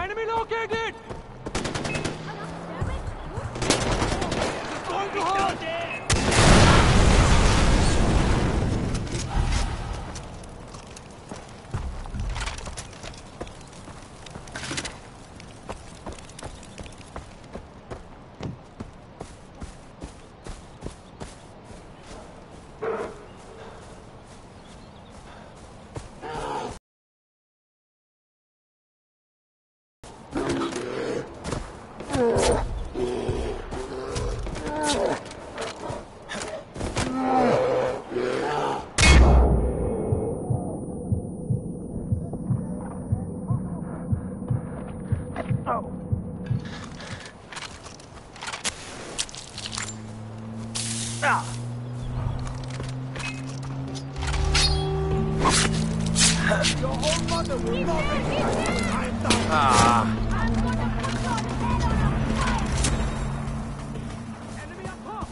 Enemy located! It's going to hurt! Your own mother will not recognize you. I'm done. Enemy up top.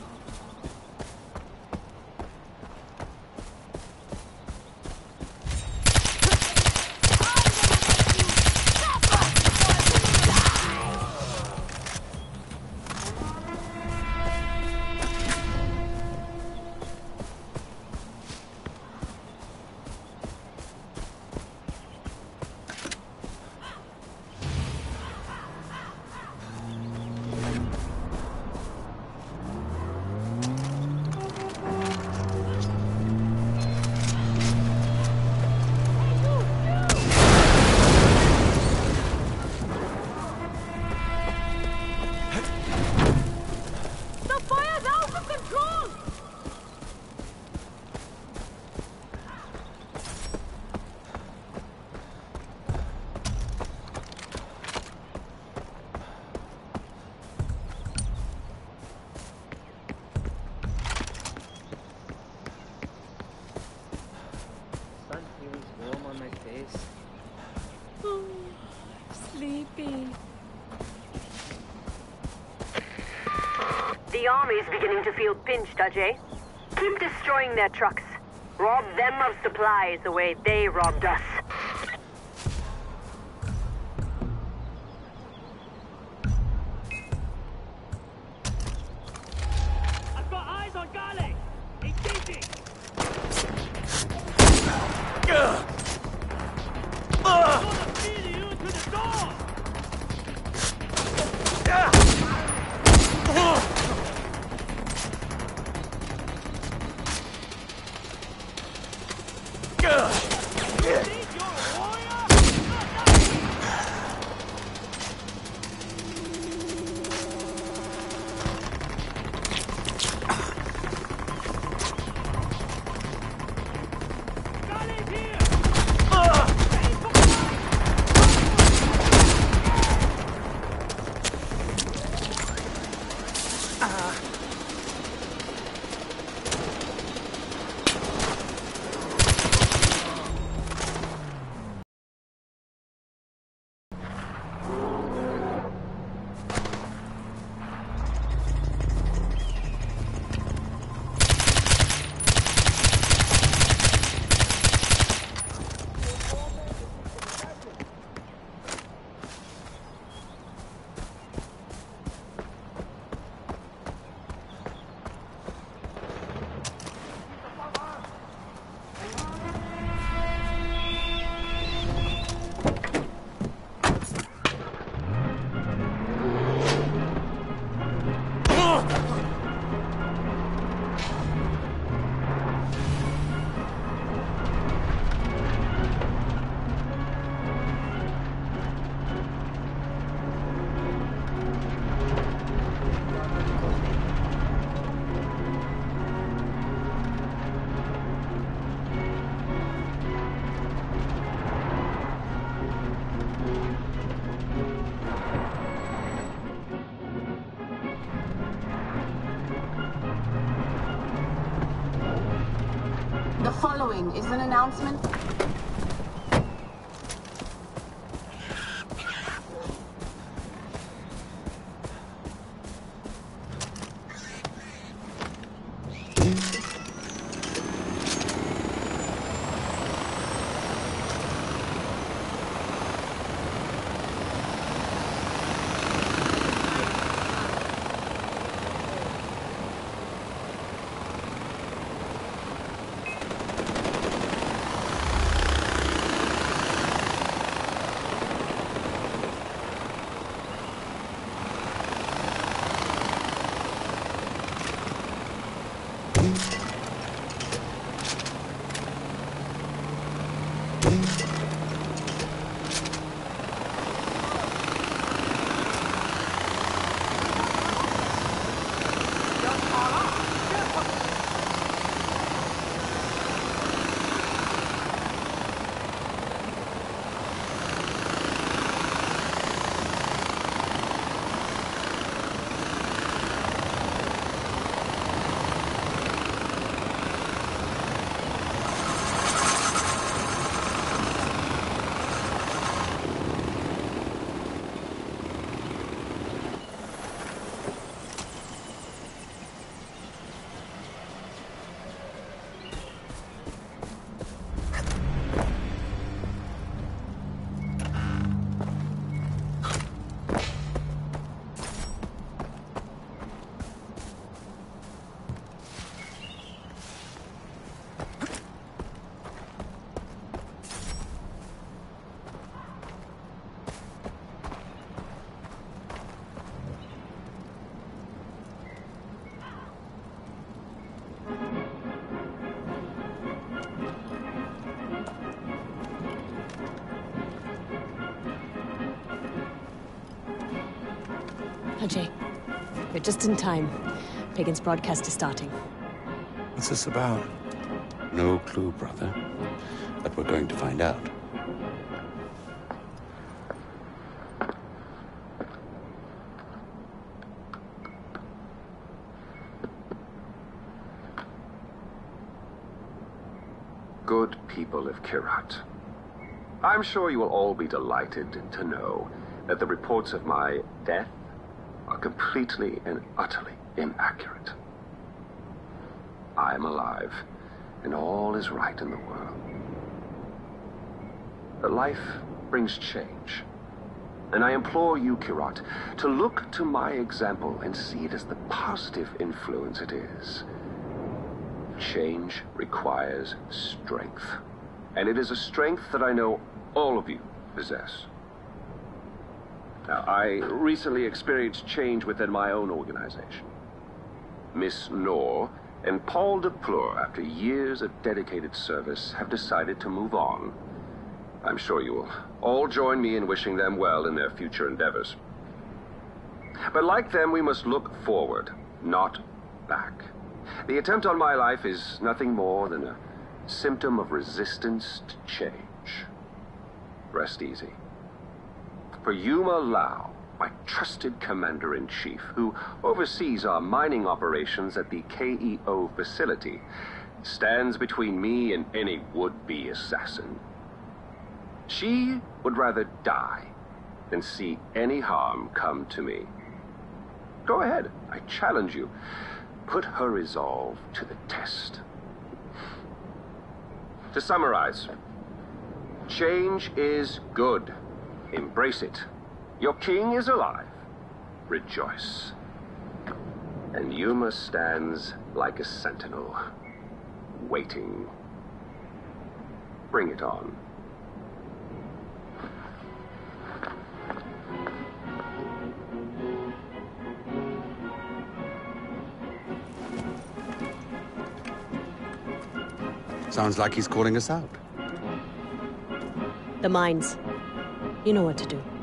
The army's beginning to feel pinched, Ajay. Keep destroying their trucks. Rob them of supplies the way they robbed us. I've got eyes on Gale! Engaging! I'm gonna feed you to the door! The following is an announcement. Ajay, you're just in time. Pagan's broadcast is starting. What's this about? No clue, brother. But we're going to find out. Good people of Kyrat, I'm sure you will all be delighted to know that the reports of my death are completely and utterly inaccurate. I am alive, and all is right in the world. But life brings change, and I implore you, Kyrat, to look to my example and see it as the positive influence it is. Change requires strength, and it is a strength that I know all of you possess. Now, I recently experienced change within my own organization. Miss Noor and Paul Dupleur, after years of dedicated service, have decided to move on. I'm sure you will all join me in wishing them well in their future endeavors. But like them, we must look forward, not back. The attempt on my life is nothing more than a symptom of resistance to change. Rest easy. For Yuma Lau, my trusted commander-in-chief, who oversees our mining operations at the KEO facility, stands between me and any would-be assassin. She would rather die than see any harm come to me. Go ahead, I challenge you. Put her resolve to the test. To summarize, change is good. Embrace it. Your king is alive. Rejoice. And Yuma stands like a sentinel, waiting. Bring it on. Sounds like he's calling us out. The mines. You know what to do.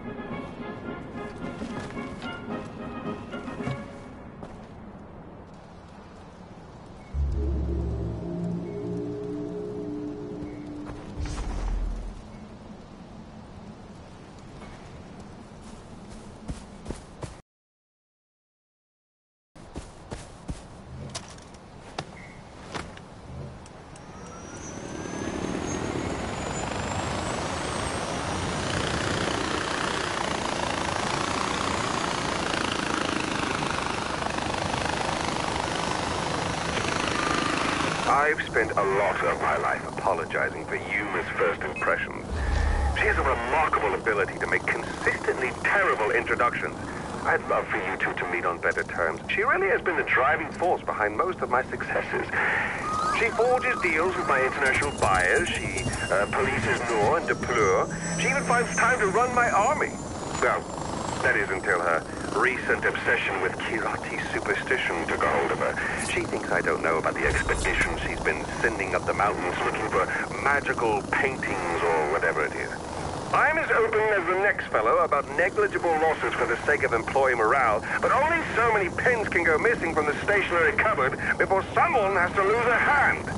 I've spent a lot of my life apologizing for Yuma's first impressions. She has a remarkable ability to make consistently terrible introductions. I'd love for you two to meet on better terms. She really has been the driving force behind most of my successes. She forges deals with my international buyers. She polices Noor and Dupleur. She even finds time to run my army. Well, that is until her recent obsession with Kirati superstition took a hold of her. She thinks I don't know about the expedition she's been sending up the mountains looking for magical paintings or whatever it is. I'm as open as the next fellow about negligible losses for the sake of employee morale, but only so many pins can go missing from the stationery cupboard before someone has to lose a hand.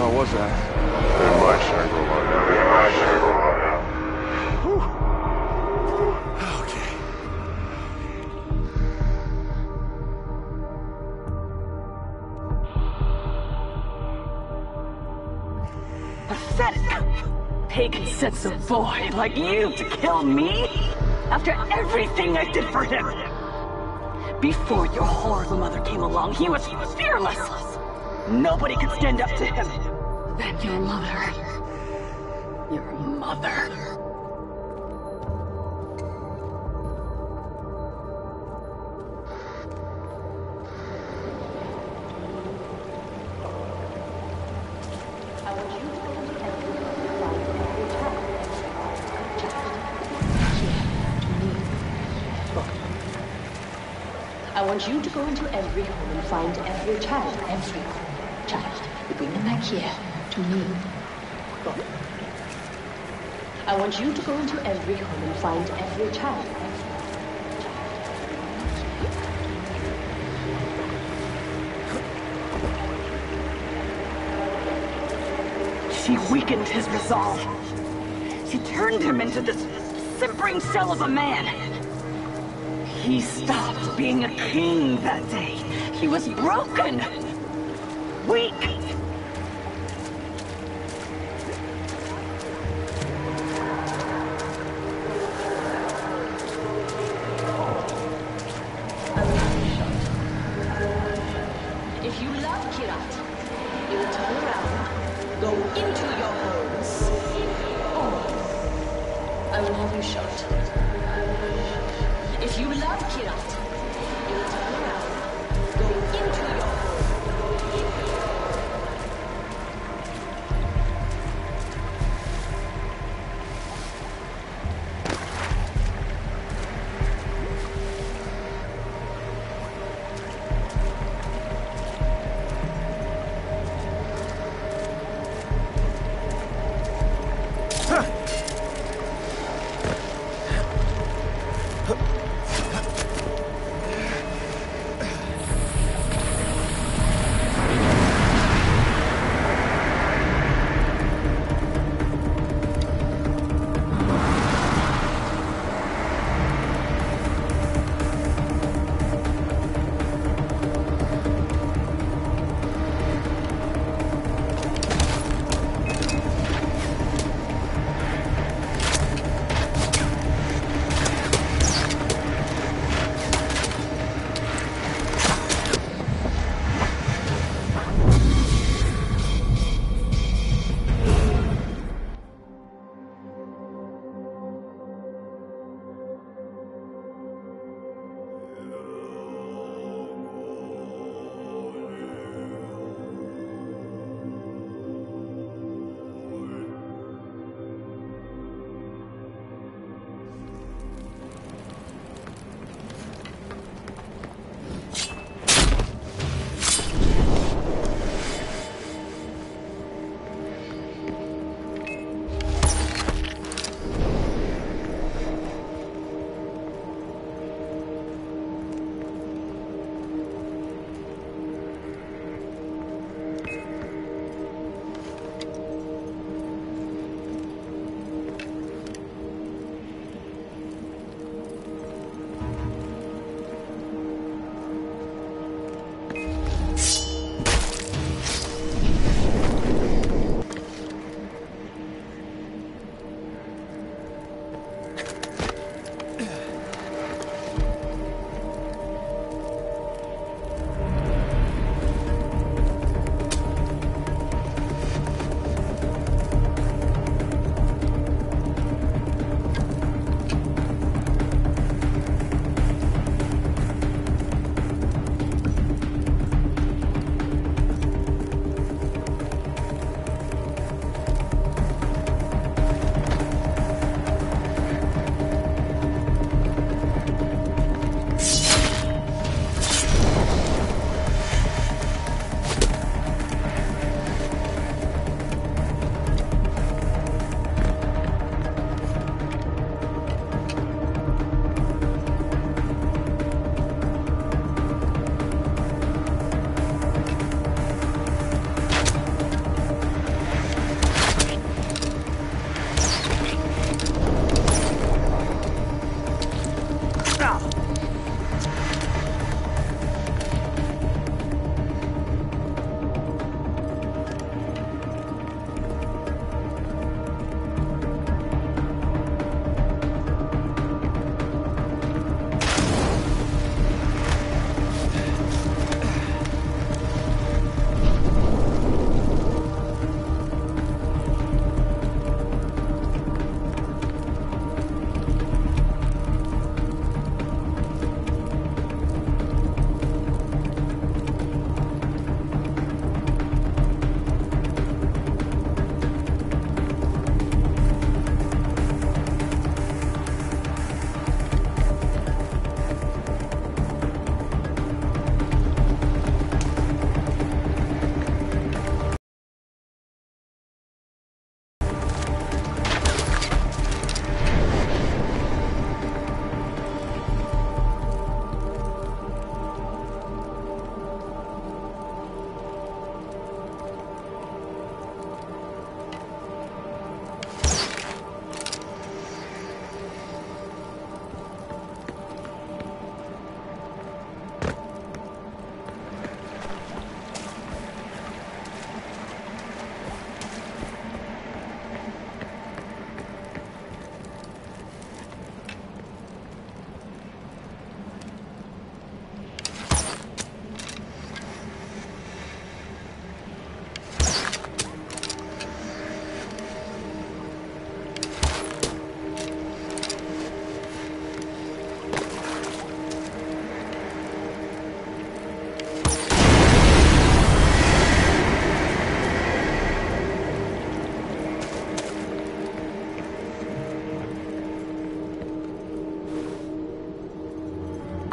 hell was that? In my Shangri-La. Okay. Pathetic. Pagan sets a boy like you to kill me? After everything I did for him. Before your horrible mother came along, he was fearless. Nobody could stand up to him. Then your mother. Your mother. I want you to go into every home and find every child. Every child. You bring them back here, to me. Go. I want you to go into every home and find every child. She weakened his resolve. She turned him into this simpering shell of a man. He stopped being a king that day. He was broken. Weak. If you love Kyrat, you will turn around, go into your homes. Or I will have you shot. If you love Kyrat, you will turn around, go into your home.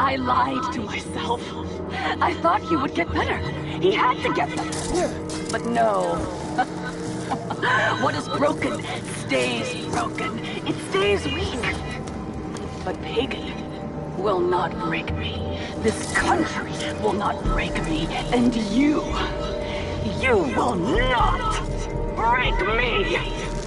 I lied to myself. I thought he would get better. He had to get better. But no. What is broken stays broken. It stays weak. But Pagan will not break me. This country will not break me. And you will not break me.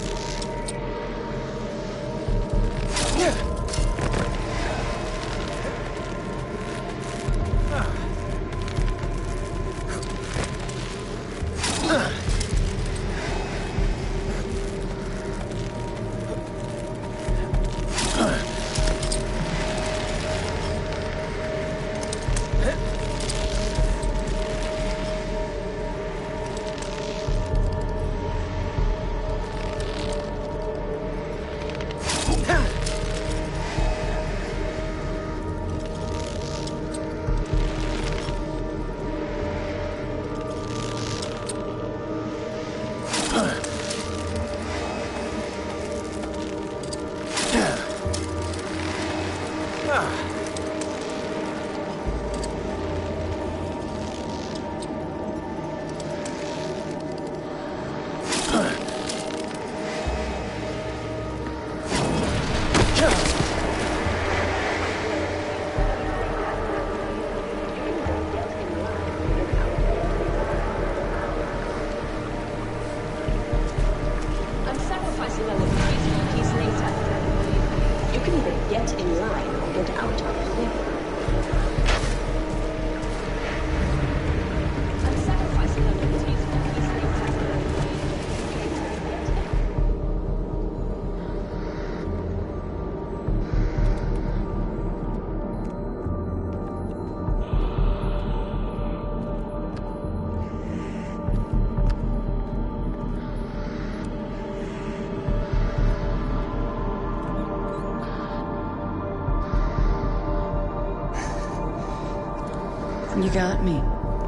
You got me.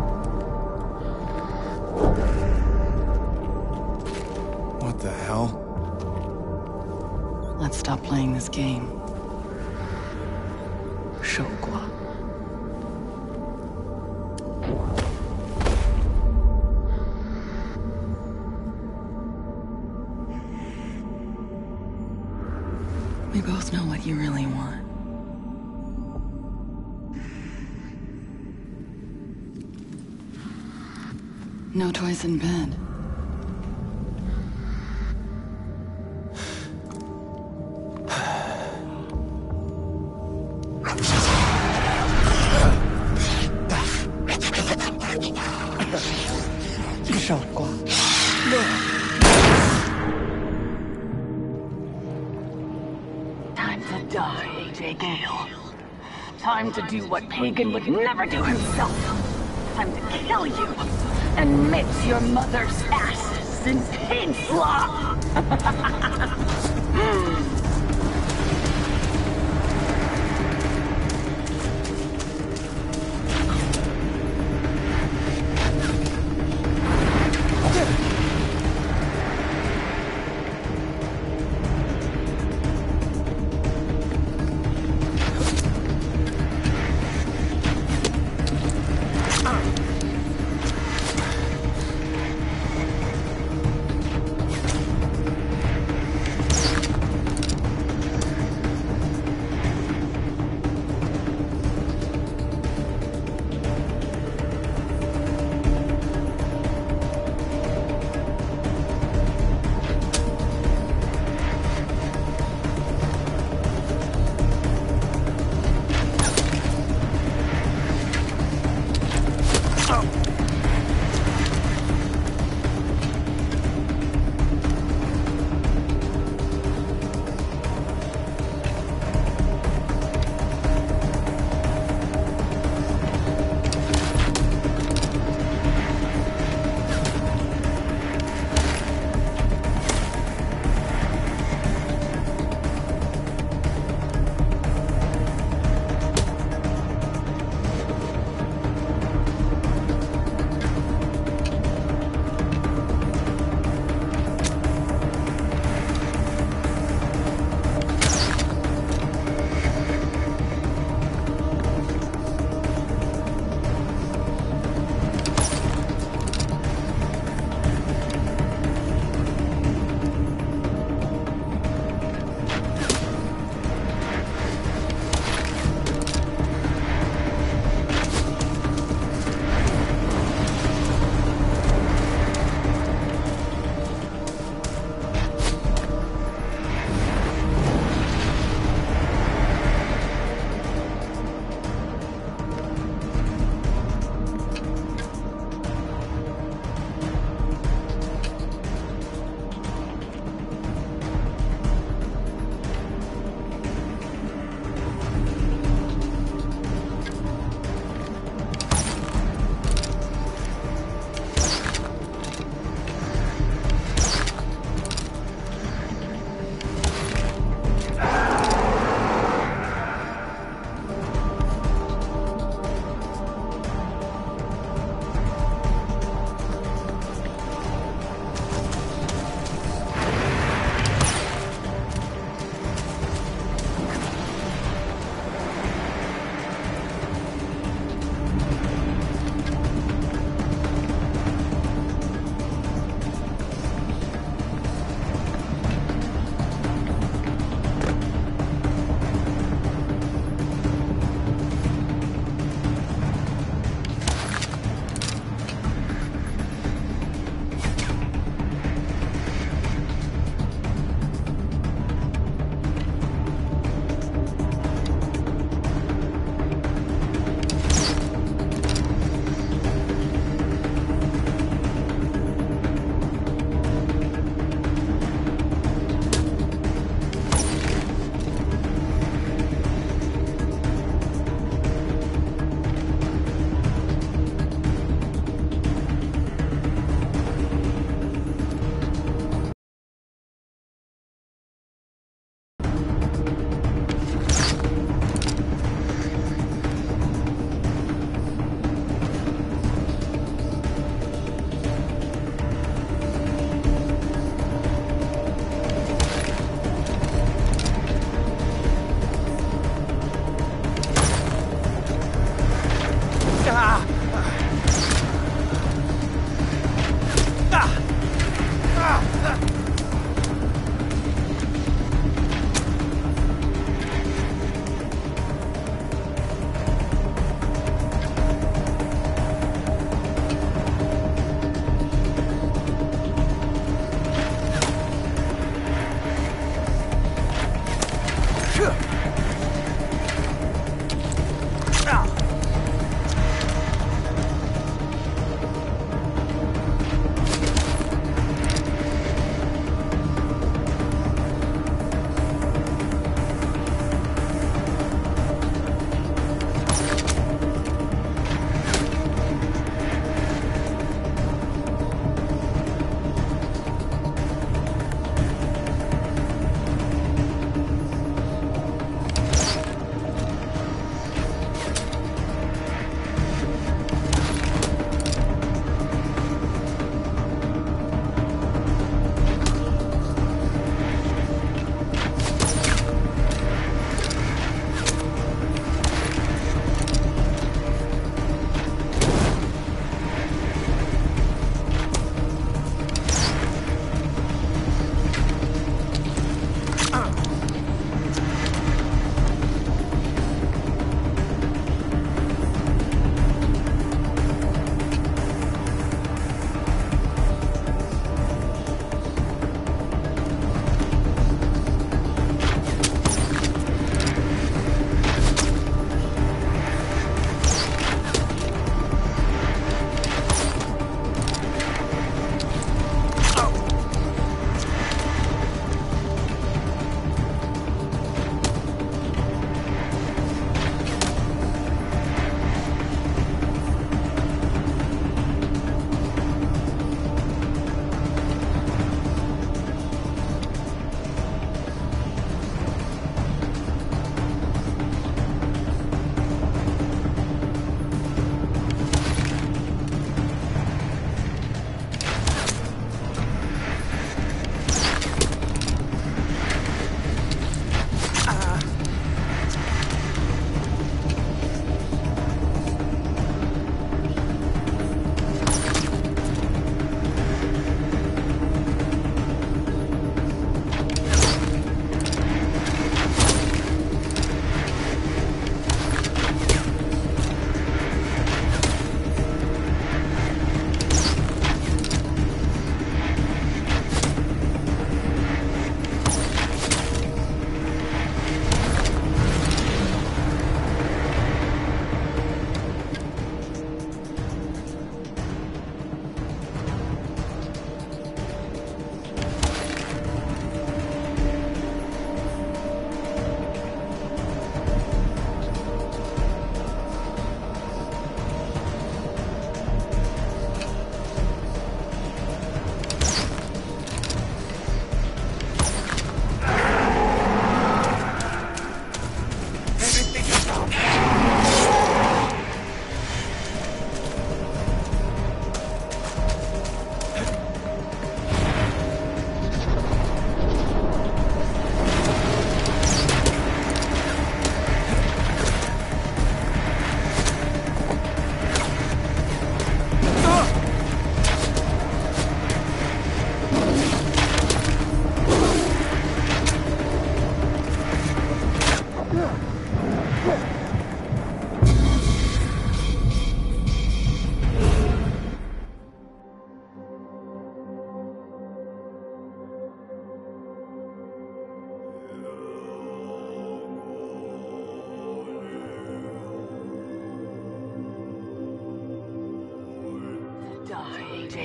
What the hell? Let's stop playing this game. 守寡. We both know what you really want. No toys in bed. Time to die, AJ Gale. Time to do what Pagan would never do himself. Time to kill you and mix your mother's ashes in pig slop.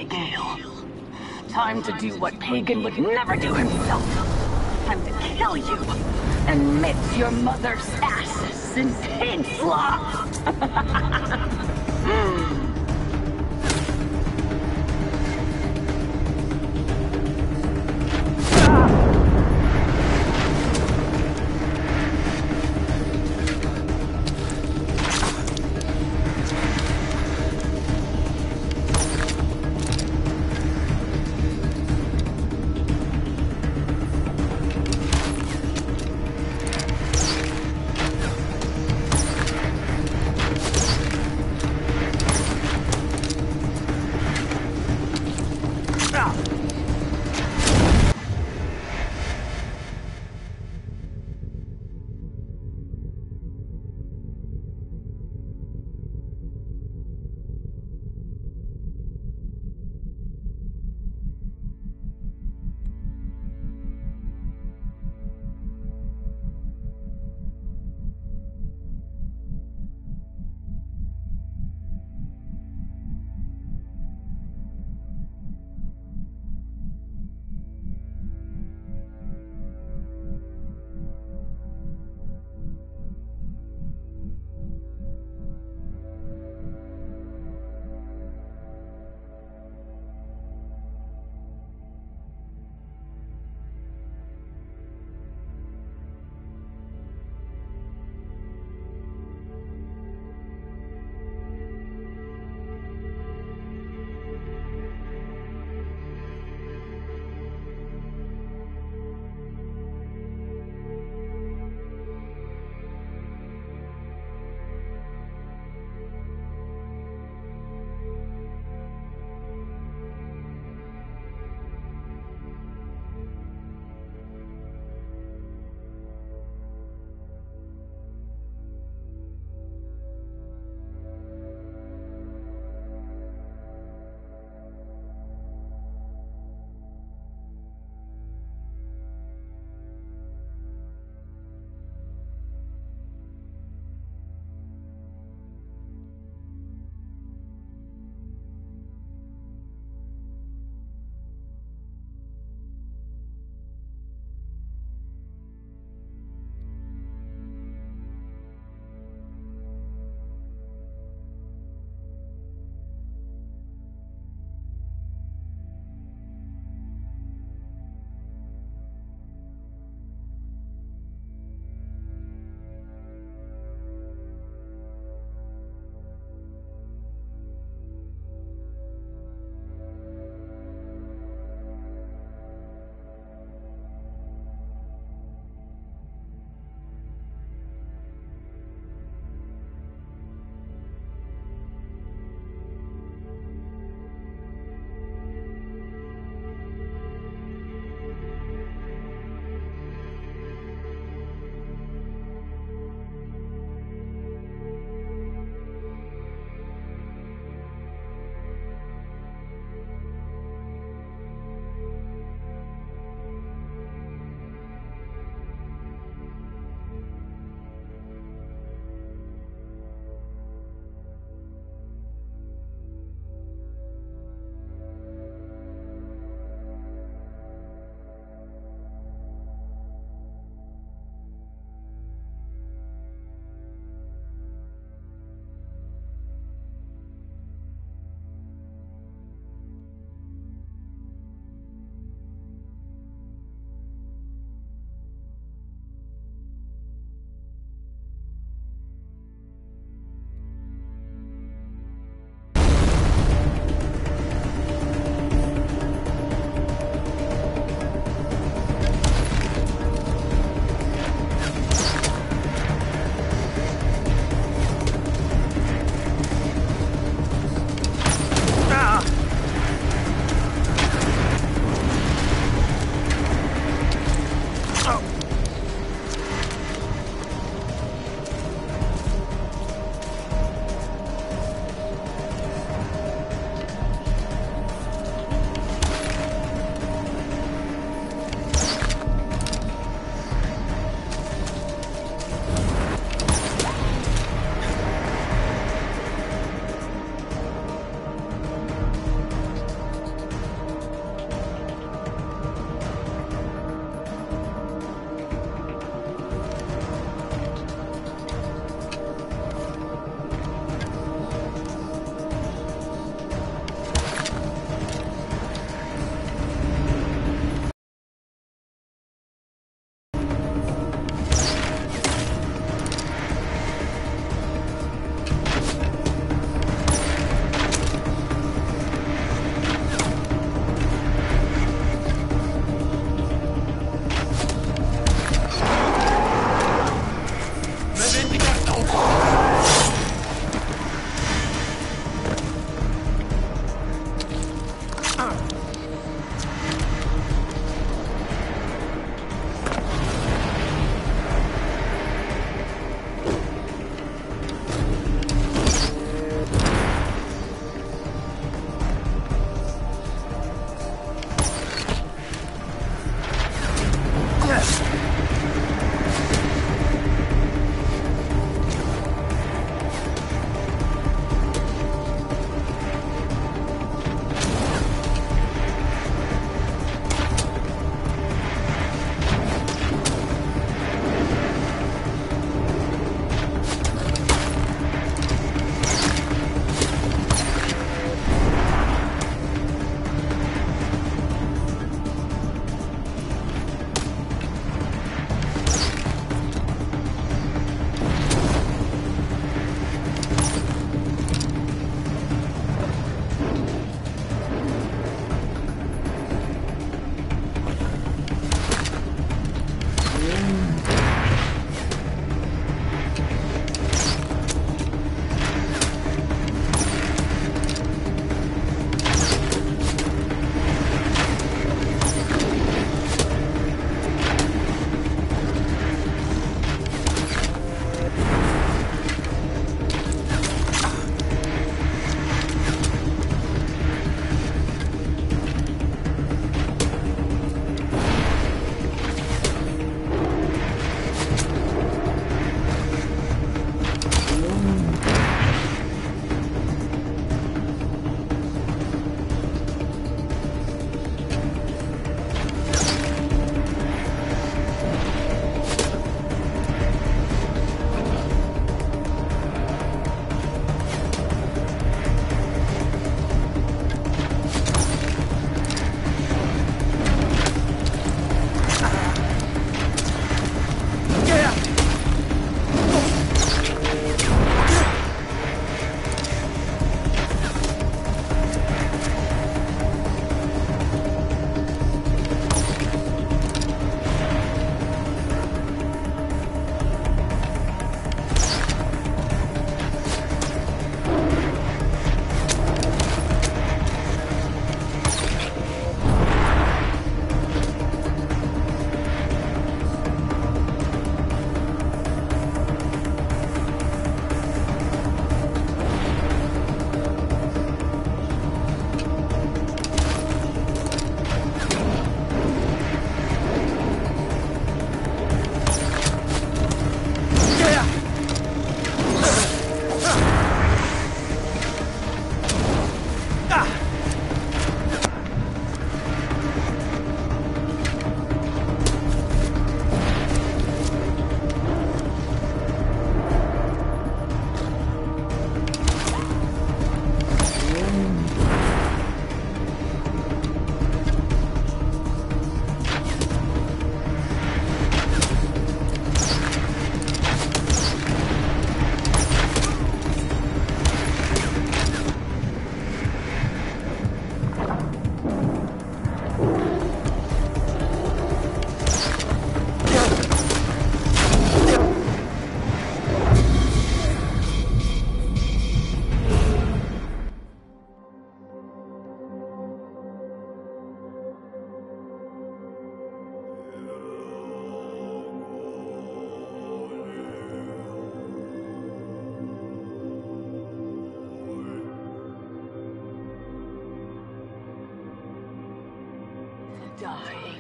Gale. Time to do what Pagan would never do himself. Time to kill you and mix your mother's asses in pig slop.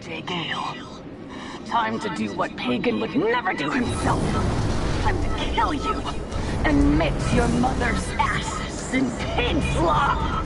Ajay Gale. Time to do what Pagan would never do himself. Time to kill you and mix your mother's ashes in pig slop.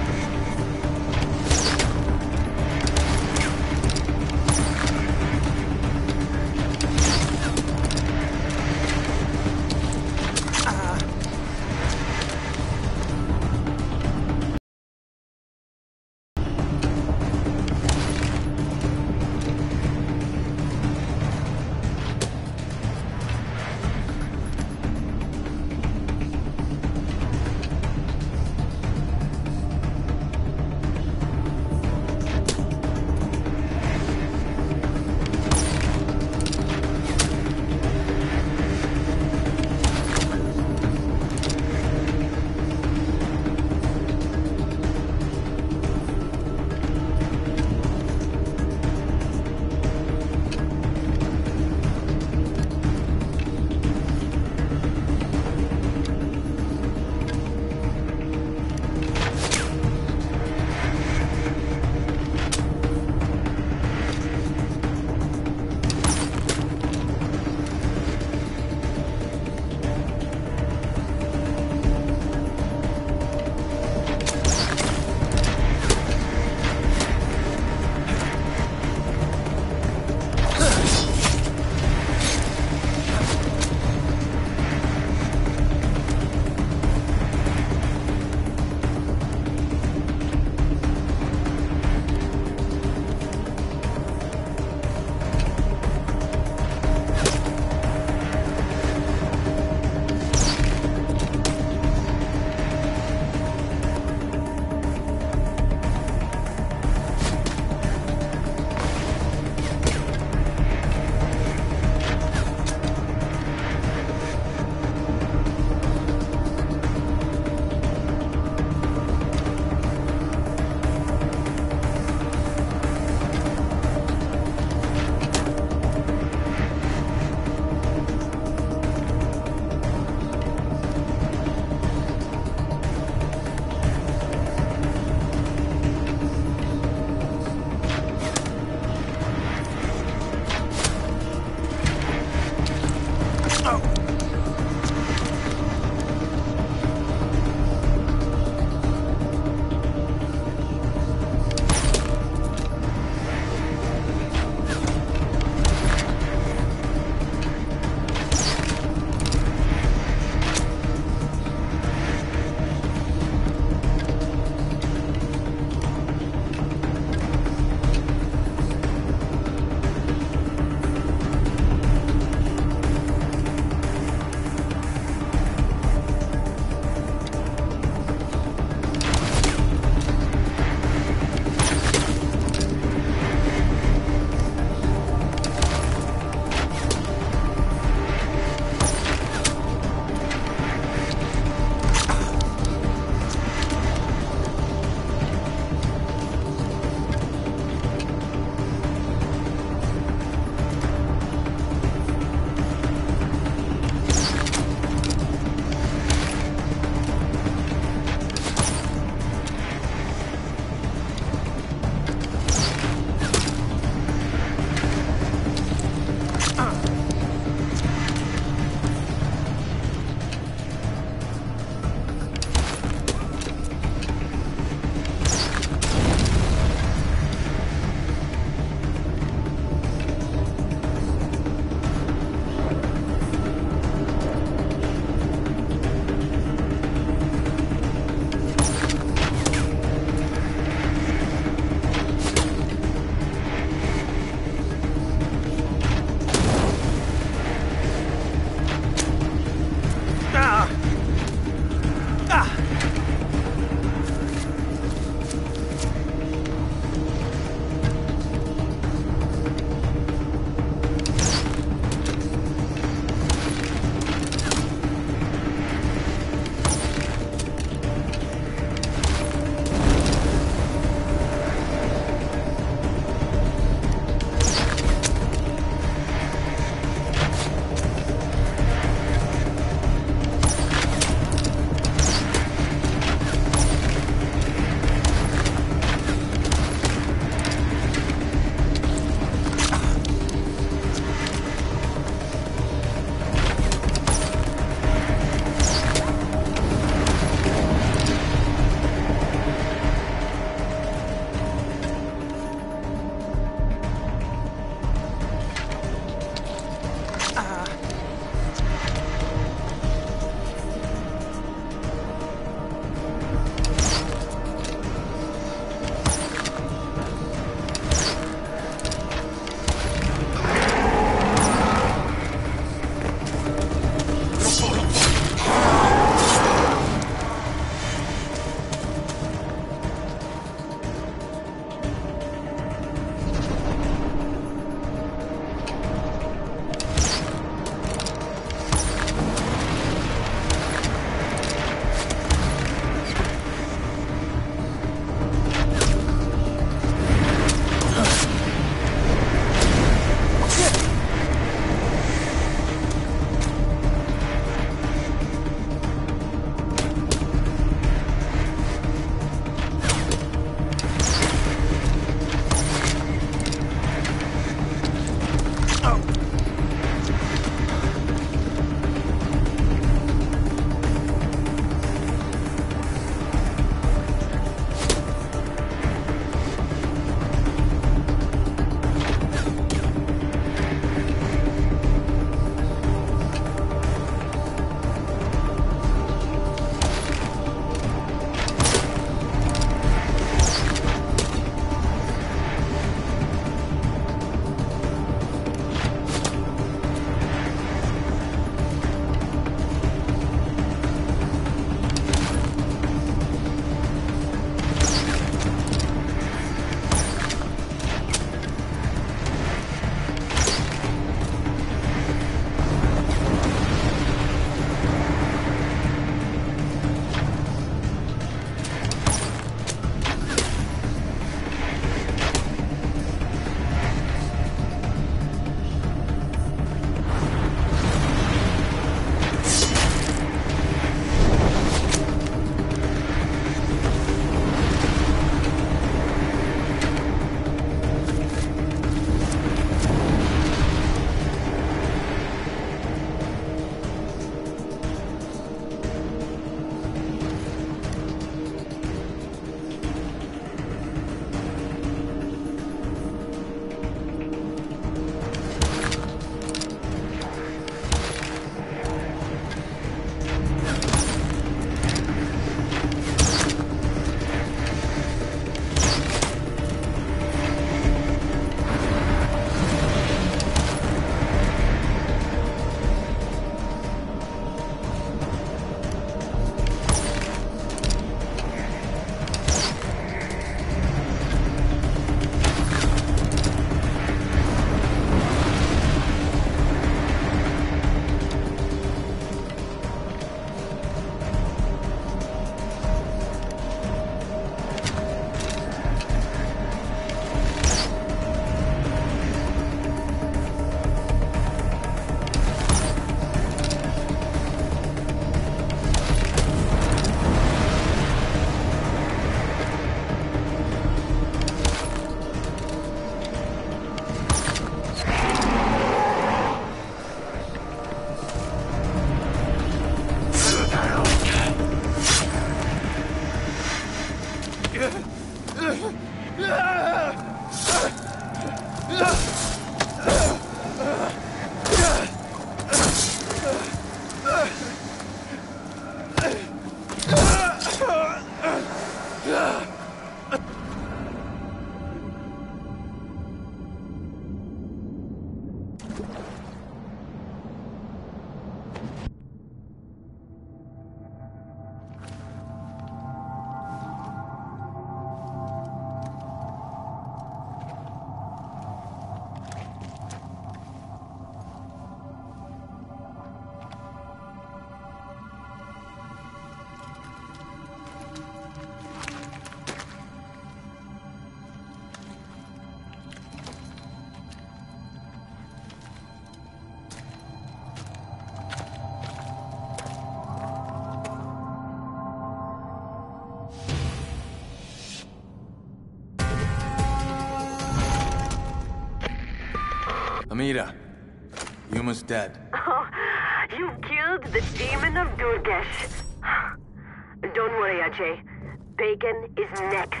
Amira, Yuma's dead. Oh, you killed the demon of Durgesh. Don't worry, Ajay. Bacon is next.